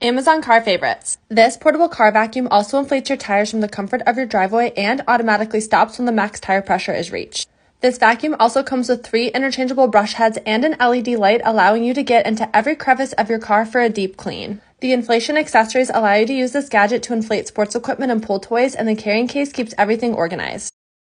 Amazon car favorites. This portable car vacuum also inflates your tires from the comfort of your driveway and automatically stops when the max tire pressure is reached. This vacuum also comes with 3 interchangeable brush heads and an LED light, allowing you to get into every crevice of your car for a deep clean. The inflation accessories allow you to use this gadget to inflate sports equipment and pool toys, and the carrying case keeps everything organized.